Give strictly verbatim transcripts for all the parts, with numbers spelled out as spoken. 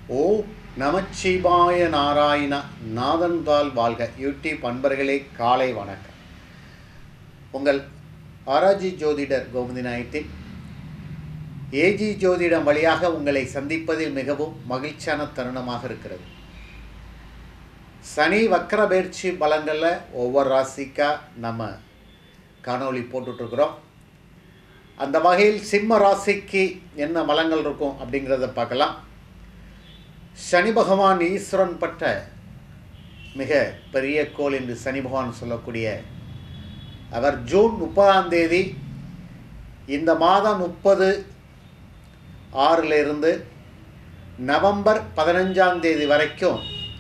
ஓ நமச்சிவாய நாராயண நாதன்தால் வாழ்க. யூடியூப் அன்பர்களே, காலை வணக்கம். உங்கள் ஆராய்ச்சி ஜோதிடர் கோவிந்த நாயத்தின் ஏஜி ஜோதிடம் வழியாக உங்களை சந்திப்பதில் மிகவும் மகிழ்ச்சியான தருணமாக இருக்கிறது. சனி வக்கர பயிற்சி பலங்களில் ஒவ்வொரு ராசிக்கா நம்ம காணொளி போட்டுட்ருக்குறோம். அந்த வகையில் சிம்ம ராசிக்கு என்ன பலங்கள் இருக்கும் அப்படிங்கிறத பார்க்கலாம். சனி பகவான் ஈஸ்வரன் பட்ட மிக பெரிய கோள் என்று சனி பகவான் சொல்லக்கூடிய அவர் ஜூன் முப்பதாம் தேதி இந்த மாதம் முப்பது ஆறிலிருந்து நவம்பர் பதினஞ்சாம் தேதி வரைக்கும்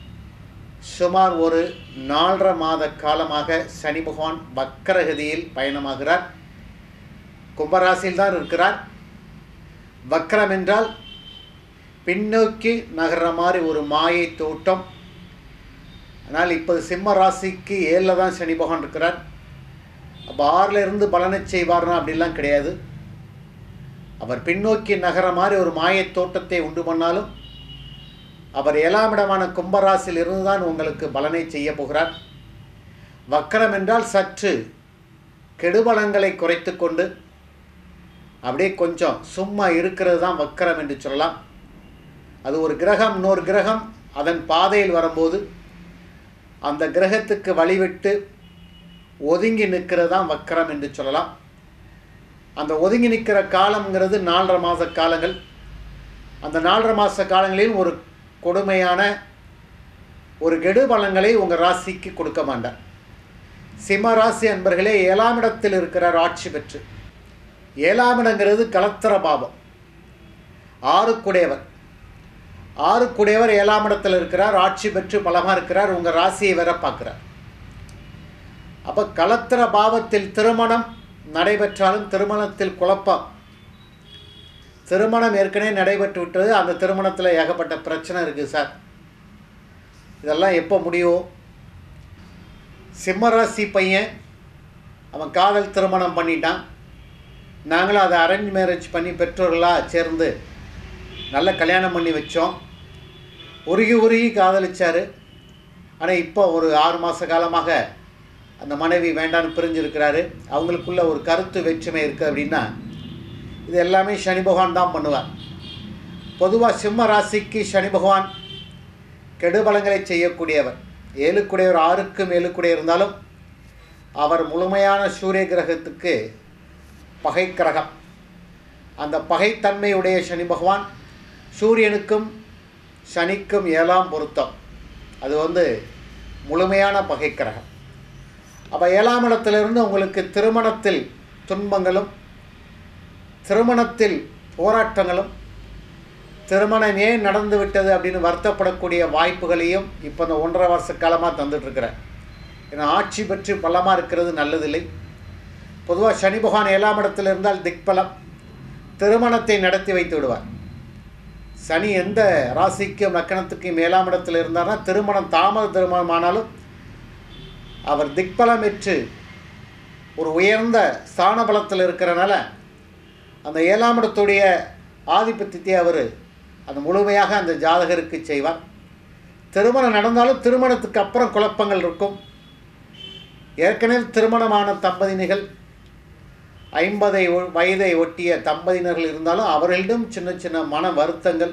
சுமார் ஒரு நாலரை மாத காலமாக சனி பகவான் வக்கரகதியில் பயணமாகிறார். கும்பராசியில் தான் இருக்கிறார். வக்கரம் என்றால் பின்னோக்கி நகர்ற மாதிரி ஒரு மாயை தோட்டம். ஆனால் இப்போது சிம்ம ராசிக்கு ஏழில் தான் சனி பகவான் இருக்கிறார். அப்போ ஆறில் இருந்து பலனை செய்வார்னா அப்படிலாம் கிடையாது. அவர் பின்னோக்கி நகர மாதிரி ஒரு மாயை தோட்டத்தை உண்டு பண்ணாலும் அவர் ஏழாம் இடமான கும்பராசியில் இருந்து தான் உங்களுக்கு பலனை செய்ய போகிறார். வக்கரம் என்றால் சற்று கெடுபலங்களை குறைத்து கொண்டு அப்படியே கொஞ்சம் சும்மா இருக்கிறது தான் வக்கரம் என்று சொல்லலாம். அது ஒரு கிரகம் இன்னொரு கிரகம் அதன் பாதையில் வரும்போது அந்த கிரகத்துக்கு வழிவிட்டு ஒதுங்கி நிற்கிறது தான் வக்கரம் என்று சொல்லலாம். அந்த ஒதுங்கி நிற்கிற காலங்கிறது நாலரை மாத காலங்கள். அந்த நாலரை மாத காலங்களில் ஒரு கொடுமையான ஒரு கெடு பலன்களை உங்கள் ராசிக்கு கொடுக்க மாட்டார். சிம்ம ராசி அன்பர்களே, ஏழாம் இடத்தில் இருக்கிறார் ஆட்சி பெற்று. ஏழாம் இடங்கிறது கலத்திர பாவம், ஆறுக்குடையவர். ஆறுக்குடையவர் ஏழாம் இடத்தில் இருக்கிறார், ஆட்சி பெற்று பலமாக இருக்கிறார், உங்கள் ராசியை வேற பார்க்குறார். அப்போ கலத்திர பாவத்தில் திருமணம் நடைபெற்றாலும் திருமணத்தில் குழப்பம். திருமணம் ஏற்கனவே நடைபெற்று விட்டது, அந்த திருமணத்தில் ஏகப்பட்ட பிரச்சனை இருக்குது சார். இதெல்லாம் எப்போ முடியும்? சிம்மராசி பையன் அவன் காதல் திருமணம் பண்ணிட்டான். நாங்களும் அதை அரேஞ்ச் மேரேஜ் பண்ணி பெற்றோர்களாக சேர்ந்து நல்ல கல்யாணம் பண்ணி வச்சோம். உருகி உருகி காதலிச்சார். ஆனால் இப்போ ஒரு ஆறு மாத காலமாக அந்த மனைவி வேண்டான்னு பிரிஞ்சிருக்கிறாரு. அவங்களுக்குள்ள ஒரு கருத்து வேற்றுமை இருக்குது. அப்படின்னா இது எல்லாமே சனி பகவான் தான் பண்ணுவார். பொதுவாக சிம்ம ராசிக்கு சனி பகவான் கெடுபலங்களை செய்யக்கூடியவர். ஏழுக்குடையவர், ஆறுக்கும் ஏழுக்குடைய இருந்தாலும் அவர் முழுமையான சூரிய கிரகத்துக்கு பகை கிரகம். அந்த பகைத்தன்மையுடைய சனி பகவான் சூரியனுக்கும் சனிக்கும் ஏழாம் பொருத்தம். அது வந்து முழுமையான பகை கிரகம். அப்போ ஏழாம் இடத்திலிருந்து உங்களுக்கு திருமணத்தில் துன்பங்களும் திருமணத்தில் போராட்டங்களும் திருமணம் ஏன் நடந்து விட்டது அப்படின்னு வருத்தப்படக்கூடிய வாய்ப்புகளையும் இப்போ இந்த ஒன்றரை வருஷ காலமாக தந்துட்டுருக்கிறேன். ஏன்னா ஆட்சி பெற்று பலமாக இருக்கிறது நல்லதில்லை. பொதுவாக சனி பகவான் ஏழாம் இடத்தில் இருந்தால் திக்பலம், திருமணத்தை நடத்தி வைத்து விடுவார். சனி எந்த ராசிக்கும் லக்கணத்துக்கும் ஏழாம் இடத்தில் இருந்தார்னா திருமணம் தாமத திருமணம் ஆனாலும் அவர் திக்பலம் பெற்று ஒரு உயர்ந்த ஸ்தான பலத்தில் இருக்கிறனால அந்த ஏழாம் இடத்துடைய ஆதிபத்தியத்தை அவர் அந்த முழுமையாக அந்த ஜாதகருக்கு செய்வார். திருமணம் நடந்தாலும் திருமணத்துக்கு அப்புறம் குழப்பங்கள் இருக்கும். ஏற்கனவே திருமணமான தம்பதியினர்கள் ஐம்பதை வயதை ஒட்டிய தம்பதியினர்கள் இருந்தாலும் அவர்களிடம் சின்ன சின்ன மன வருத்தங்கள்,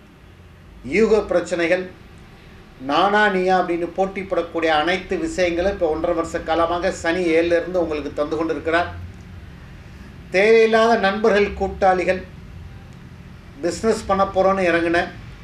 யூக பிரச்சனைகள், நானா நீயா அப்படின்னு போட்டி போடக்கூடிய அனைத்து விஷயங்களும் இப்போ ஒன்றரை வருஷ காலமாக சனி ஏழிலிருந்து உங்களுக்கு தந்து கொண்டிருக்கிறார். தேவையில்லாத நண்பர்கள், கூட்டாளிகள், பிஸ்னஸ் பண்ண போகிறோன்னு இறங்கின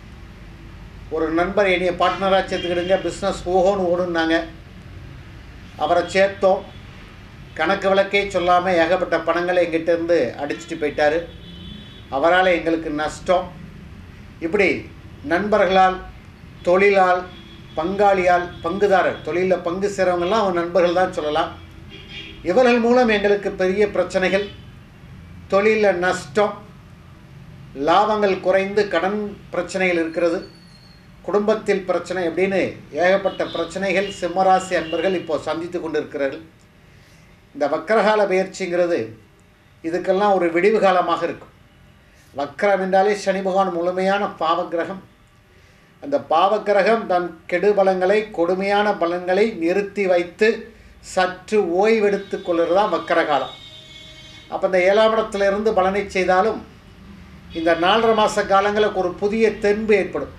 ஒரு நண்பர் என்னைய பார்ட்னராக சேர்த்துக்கிடுங்க, பிஸ்னஸ் ஓஹோன்னு ஓடுனாங்க. அவரை சேர்த்தோம். கணக்கு விளக்கே சொல்லாமல் ஏகப்பட்ட பணங்களை எங்கிட்டேருந்து அடிச்சுட்டு போயிட்டார். அவரால் எங்களுக்கு நஷ்டம். இப்படி நண்பர்களால், தொழிலால், பங்காளியால், பங்குதாரர், தொழிலில் பங்கு சேரவங்கெல்லாம் அவன் நண்பர்கள் தான் சொல்லலாம். இவர்கள் மூலம் எங்களுக்கு பெரிய பிரச்சனைகள், தொழிலில் நஷ்டம், லாபங்கள் குறைந்து கடன் பிரச்சனைகள் இருக்கிறது, குடும்பத்தில் பிரச்சனை அப்படின்னு ஏகப்பட்ட பிரச்சனைகள் சிம்மராசி அன்பர்கள் இப்போ சந்தித்து கொண்டு இருக்கிறார்கள். இந்த வக்கரகால பயிற்சிங்கிறது இதுக்கெல்லாம் ஒரு விடிவு காலமாக இருக்கும். வக்ரம் என்றாலே சனி பகவான் முழுமையான பாவ கிரகம். அந்த பாவக்கிரகம் தன் கெடு பலங்களை கொடுமையான பலன்களை நிறுத்தி வைத்து சற்று ஓய்வெடுத்து கொள்கிறது தான் வக்கரகாலம். அப்போ இந்த ஏழாம் இடத்திலிருந்து பலனை செய்தாலும் இந்த நாலரை மாத காலங்களுக்கு ஒரு புதிய தென்பு ஏற்படும்.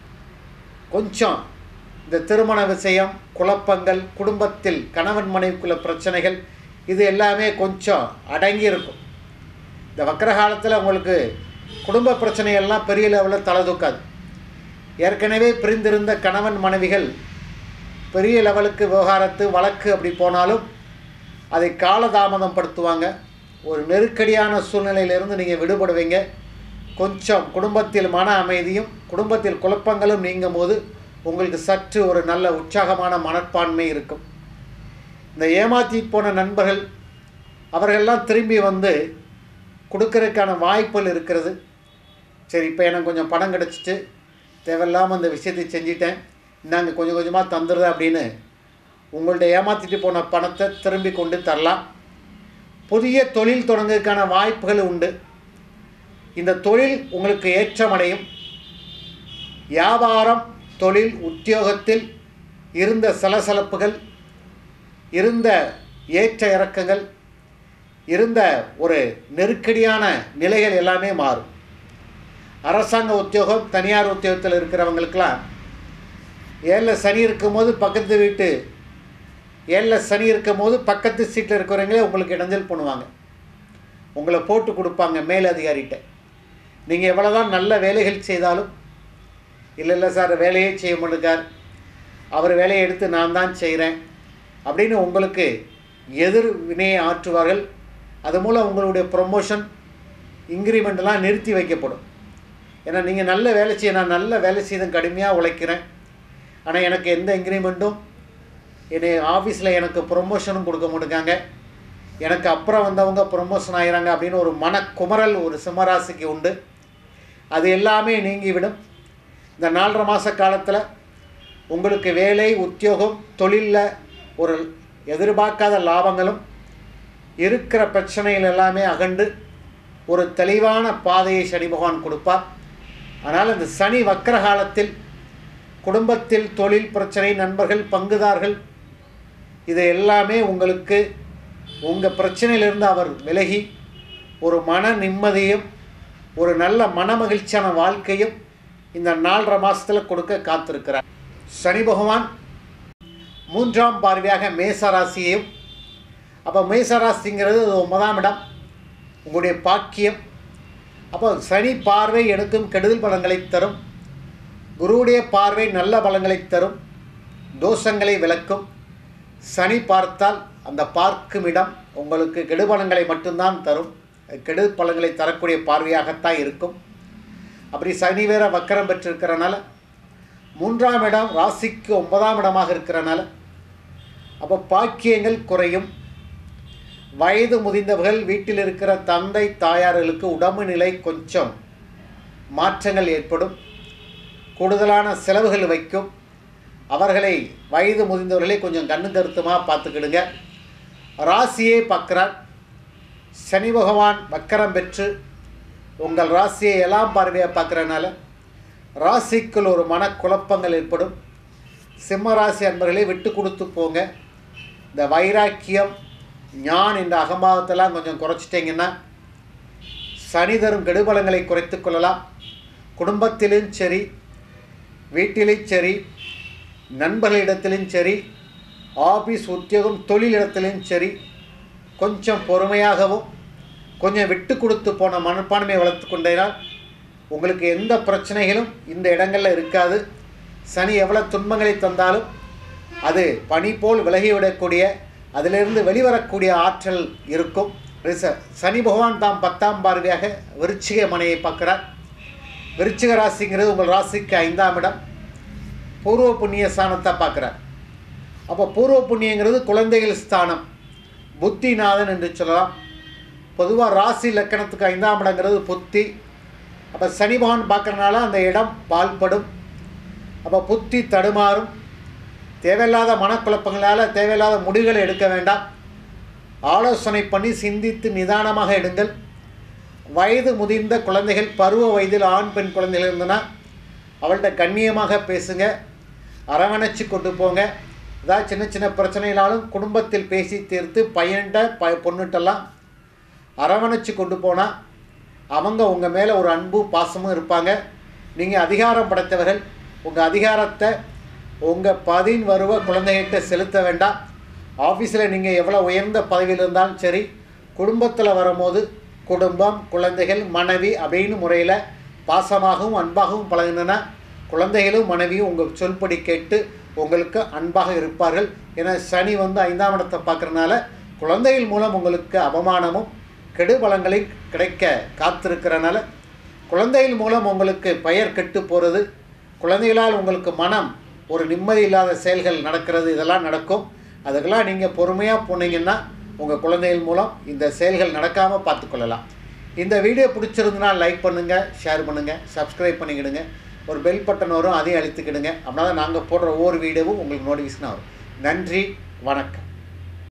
கொஞ்சம் இந்த திருமண விஷயம், குழப்பங்கள், குடும்பத்தில் கணவன் மனைவிக்குள்ள பிரச்சனைகள், இது எல்லாமே கொஞ்சம் அடங்கி இருக்கும். இந்த வக்கரகாலத்தில் உங்களுக்கு குடும்ப பிரச்சனைகள்லாம் பெரிய லெவலில் தலை தூக்காது. ஏற்கனவே பிரிந்திருந்த கணவன் மனைவிகள் பெரிய லெவலுக்கு விவகாரத்து வழக்கு அப்படி போனாலும் அதை காலதாமதம் படுத்துவாங்க. ஒரு நெருக்கடியான சூழ்நிலையிலிருந்து நீங்கள் விடுபடுவீங்க. கொஞ்சம் குடும்பத்தில் மன அமைதியும் குடும்பத்தில் குழப்பங்களும் நீங்கும் போது உங்களுக்கு சற்று ஒரு நல்ல உற்சாகமான மனப்பான்மை இருக்கும். இந்த ஏமாற்றி போன நண்பர்கள் அவர்களெல்லாம் திரும்பி வந்து கொடுக்கறதுக்கான வாய்ப்புகள் இருக்கிறது. சரி, இப்போ எனக்கு கொஞ்சம் பணம் கிடச்சிட்டு தேவையில்லாமல் அந்த விஷயத்தை செஞ்சிட்டேன், நாங்கள் கொஞ்சம் கொஞ்சமாக தந்துடுறேன் அப்படின்னு உங்கள்ட்ட ஏமாற்றிட்டு போன பணத்தை திரும்பி கொண்டு தரலாம். புதிய தொழில் தொடங்குறதுக்கான வாய்ப்புகள் உண்டு. இந்த தொழில் உங்களுக்கு ஏற்றமடையும். வியாபாரம், தொழில், உத்தியோகத்தில் இருந்த சலசலப்புகள், இருந்த ஏற்ற இறக்கங்கள், இருந்த ஒரு நெருக்கடியான நிலைகள் எல்லாமே மாறும். அரசாங்க உத்தியோகம், தனியார் உத்தியோகத்தில் இருக்கிறவங்களுக்கெல்லாம் ஏழில் சனி இருக்கும்போது பக்கத்து வீட்டு ஏழில் சனி இருக்கும் போது பக்கத்து சீட்டில் இருக்கிறவங்களே உங்களுக்கு இடைஞ்சல் பண்ணுவாங்க, உங்களை போட்டு கொடுப்பாங்க மேலதிகாரிகிட்ட. நீங்கள் எவ்வளோ தான் நல்ல வேலைகள் செய்தாலும், இல்லை இல்லை சார் வேலையே செய்ய மாட்டேங்கார், அவர் வேலையை எடுத்து நான் தான் செய்கிறேன் அப்படின்னு உங்களுக்கு எதிர் வினையை ஆற்றுவார்கள். அது மூலம் உங்களுடைய ப்ரொமோஷன், இன்க்ரிமெண்ட்லாம் நிறுத்தி வைக்கப்படும். ஏன்னா நீங்கள் நல்ல வேலை செய்ய, நான் நல்ல வேலை செய்து கடுமையாக உழைக்கிறேன், ஆனால் எனக்கு எந்த இன்க்ரிமெண்ட்டும், என்னை ஆஃபீஸில் எனக்கு ப்ரொமோஷனும் கொடுக்க மாட்டேங்காங்க, எனக்கு அப்புறம் வந்தவங்க ப்ரொமோஷன் ஆகிறாங்க அப்படின்னு ஒரு மனக்குமரல் ஒரு சிம்மராசிக்கு உண்டு. அது எல்லாமே நீங்கிவிடும். இந்த நாலரை மாத காலத்தில் உங்களுக்கு வேலை, உத்தியோகம், தொழிலில் ஒரு எதிர்பார்க்காத லாபங்களும், இருக்கிற பிரச்சனைகள் எல்லாமே அகண்டு ஒரு தெளிவான பாதையை சனி பகவான் கொடுப்பார். ஆனால் இந்த சனி வக்கர காலத்தில் குடும்பத்தில் தொழில் பிரச்சனை, நண்பர்கள், பங்குதார்கள், இது எல்லாமே உங்களுக்கு உங்கள் பிரச்சனையிலிருந்து அவர் விலகி ஒரு மன நிம்மதியும் ஒரு நல்ல மன மகிழ்ச்சியான வாழ்க்கையும் இந்த நாலரை மாதத்தில் கொடுக்க காத்திருக்கிறார். சனி பகவான் மூன்றாம் பார்வையாக மேசராசியையும், அப்போ மேசராசிங்கிறது ஒன்பதாம் இடம், உங்களுடைய பாக்கியம். அப்போ சனி பார்வை எடுக்கும் கெடுதல் பலன்களை தரும், குருவுடைய பார்வை நல்ல பலன்களை தரும், தோஷங்களை விளக்கும். சனி பார்த்தால் அந்த பார்க்கும் இடம் உங்களுக்கு கெடுபலங்களை மட்டும்தான் தரும், கெடு பலன்களை தரக்கூடிய பார்வையாகத்தான் இருக்கும். அப்படி சனி வேற வக்கரம் பெற்றிருக்கிறனால மூன்றாம் இடம் ராசிக்கு ஒன்பதாம் இடமாக இருக்கிறனால அப்போ பாக்கியங்கள் குறையும். வயது முதிர்ந்தவர்கள், வீட்டில் இருக்கிற தந்தை தாயார்களுக்கு உடம்பு நிலை கொஞ்சம் மாற்றங்கள் ஏற்படும், கூடுதலான செலவுகள் வைக்கும். அவர்களை வயது முதிர்ந்தவர்களை கொஞ்சம் கண்ணு கருத்துமாக பார்த்துக்கிடுங்க. ராசியை பார்க்குறார் சனி பகவான் வக்கரம் பெற்று உங்கள் ராசியை எல்லாம் பார்வையாக பார்க்குறதுனால ராசிக்குள் ஒரு மனக்குழப்பங்கள் ஏற்படும். சிம்ம ராசி அன்பர்களே விட்டு கொடுத்து போங்க. இந்த வைராக்கியம், ஞான் என்ற அகம்பாவத்தெல்லாம் கொஞ்சம் குறைச்சிட்டிங்கன்னா சனி தரும் கெடுபலங்களை குறைத்து கொள்ளலாம். குடும்பத்திலும் சரி, வீட்டிலும் சரி, நண்பர்களிடத்திலும் சரி, ஆஃபீஸ் உத்தியோகம் தொழிலிடத்திலும் சரி, கொஞ்சம் பொறுமையாகவும் கொஞ்சம் விட்டு கொடுத்து போன மனப்பான்மையை வளர்த்து கொண்டேனால் உங்களுக்கு எந்த பிரச்சனைகளும் இந்த இடங்களில் இருக்காது. சனி எவ்வளோ துன்பங்களை தந்தாலும் அது பனி போல் விலகிவிடக்கூடிய, அதிலிருந்து வெளிவரக்கூடிய ஆற்றல் இருக்கும். சனி பகவான் தாம் பத்தாம் பார்வையாக விருச்சிக மனையை பார்க்குறார். விருச்சிக ராசிங்கிறது உங்கள் ராசிக்கு ஐந்தாம் இடம், பூர்வ புண்ணிய ஸ்தானத்தை பார்க்குறார். அப்போ பூர்வ புண்ணியங்கிறது குழந்தைகள் ஸ்தானம், புத்திநாதன் என்று சொல்லலாம். பொதுவாக ராசி லக்கணத்துக்கு ஐந்தாம் இடங்கிறது புத்தி. அப்போ சனி பகவான் பார்க்குறதுனால அந்த இடம் பால்படும். அப்போ புத்தி தடுமாறும். தேவையில்லாத மனக்குழப்பங்களால் தேவையில்லாத முடிவுகளை எடுக்க வேண்டாம். ஆலோசனை பண்ணி சிந்தித்து நிதானமாக எடுங்கள். வயது முதிர்ந்த குழந்தைகள், பருவ வயதில் ஆண் பெண் குழந்தைகள் இருந்தனா அவள்கிட்ட கண்ணியமாக பேசுங்க, அரவணைச்சு கொண்டு போங்க. ஏதாவது சின்ன சின்ன பிரச்சனைகளாலும் குடும்பத்தில் பேசி தீர்த்து பையன்கிட்ட ப பொண்ணுகிட்டெல்லாம் அரவணைச்சு கொண்டு போனால் அவங்க உங்கள் மேலே ஒரு அன்பு பாசமும் இருப்பாங்க. நீங்கள் அதிகாரம் படைத்தவர்கள், உங்கள் அதிகாரத்தை உங்கள் பதின் வருவ குழந்தைகிட்ட செலுத்த வேண்டாம். ஆஃபீஸில் நீங்கள் எவ்வளோ உயர்ந்த பதவியில் இருந்தாலும் சரி, குடும்பத்தில் வரும்போது குடும்பம், குழந்தைகள், மனைவி அப்படின்னு முறையில் பாசமாகவும் அன்பாகவும் பழகினா குழந்தைகளும் மனைவியும் உங்கள் சொல்படி கேட்டு உங்களுக்கு அன்பாக இருப்பார்கள். ஏன்னா சனி வந்து ஐந்தாம் இடத்தை பார்க்குறதுனால குழந்தைகள் மூலம் உங்களுக்கு அவமானமும் கெடுபலங்களையும் கிடைக்க காத்திருக்கிறனால குழந்தைகள் மூலம் உங்களுக்கு பெயர் கெட்டு போகிறது, குழந்தைகளால் உங்களுக்கு மனம் ஒரு நிம்மதி இல்லாத செயல்கள் நடக்கிறது, இதெல்லாம் நடக்கும். அதுக்கெல்லாம் நீங்கள் பொறுமையாக போனீங்கன்னா உங்கள் குழந்தைகள் மூலம் இந்த செயல்கள் நடக்காமல் பார்த்துக்கொள்ளலாம். இந்த வீடியோ பிடிச்சிருந்துன்னா லைக் பண்ணுங்கள், ஷேர் பண்ணுங்கள், சப்ஸ்கிரைப் பண்ணிக்கிடுங்க. ஒரு பெல் பட்டன் வரும், அதையும் அழுத்திக்கிடுங்க. அப்படின்னா நாங்கள் போடுற ஒவ்வொரு வீடியோவும் உங்களுக்கு நோட்டிஃபிகேஷனாக வரும். நன்றி, வணக்கம்.